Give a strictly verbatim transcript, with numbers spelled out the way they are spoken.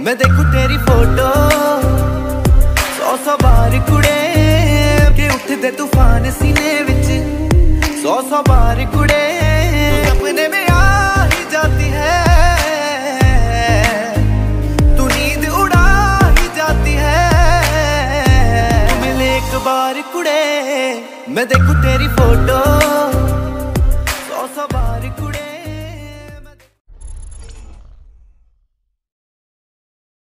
मैं देखूं तेरी फोटो सौ सौ बार कुड़े के उठदे तूफान सीने विच सौ सौ बार कुड़े सपने में आ ही जाती है तू नींद उड़ा ही जाती है तू मिले एक बार कुड़े मैं देखूं तेरी फोटो